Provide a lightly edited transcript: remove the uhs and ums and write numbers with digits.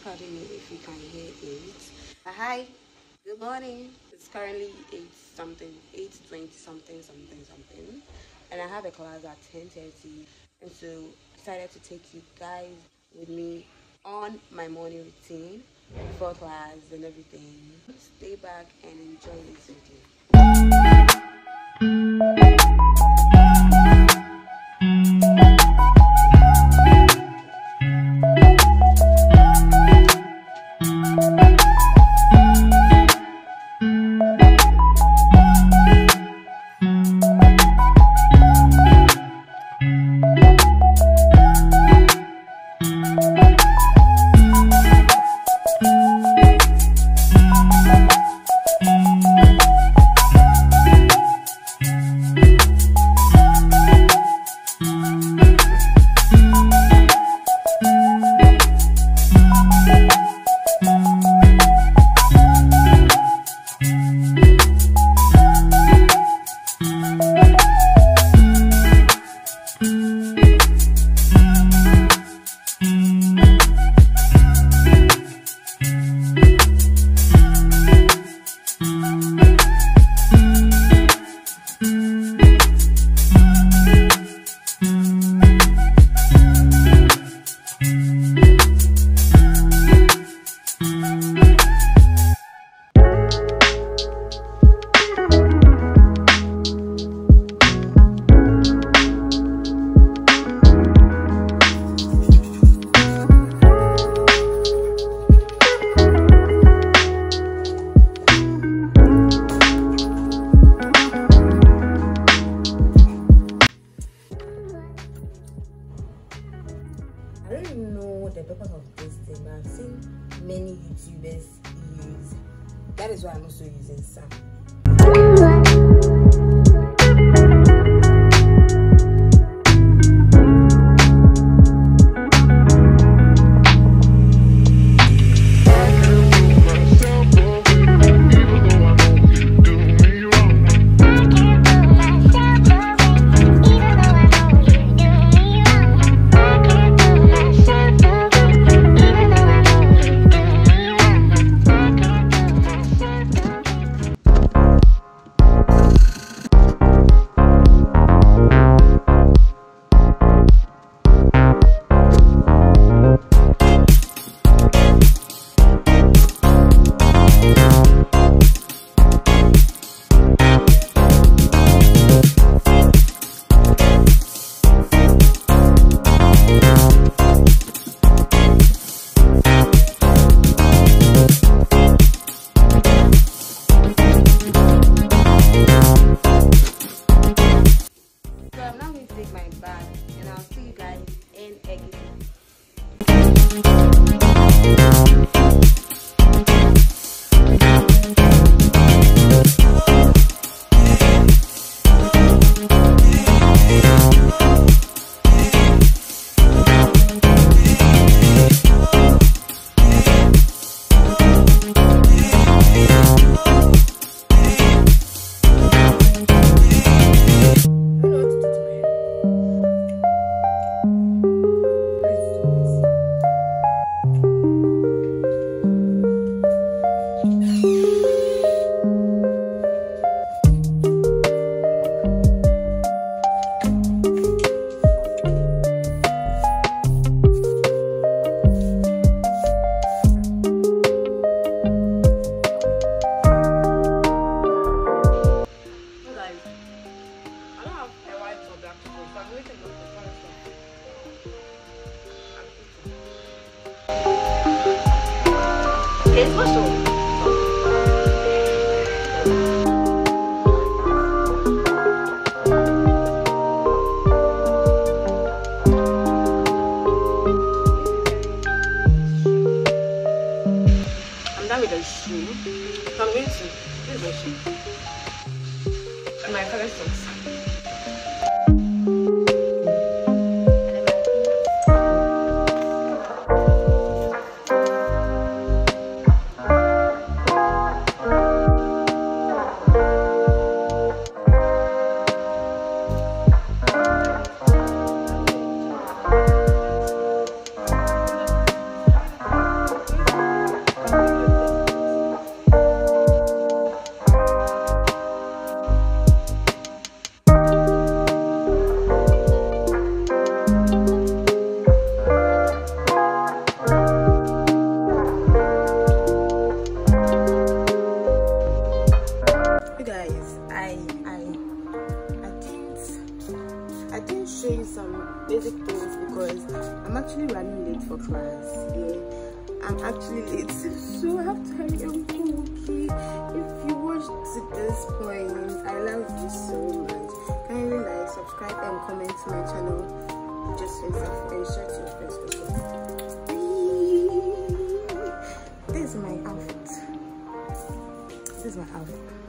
pardon me if you can hear it. Hi, good morning. It's currently 8:20 something, and I have a class at 10:30, and so I decided to take you guys with me on my morning routine before class and everything. Stay back and enjoy this video. I don't even know the purpose of this thing, but I've seen many YouTubers use. That is why I'm also using some. My bag, and I'll see you guys in again. It's mushroom. I'm done with the shoe. So I'm going to use the shoe and my color socks. class. Yeah, I'm actually late, so I have to hurry and go. Okay, if you watched to this point, I love you so much. Kindly like, subscribe, and comment to my channel. Just yourself and share to your friends also. This is my outfit.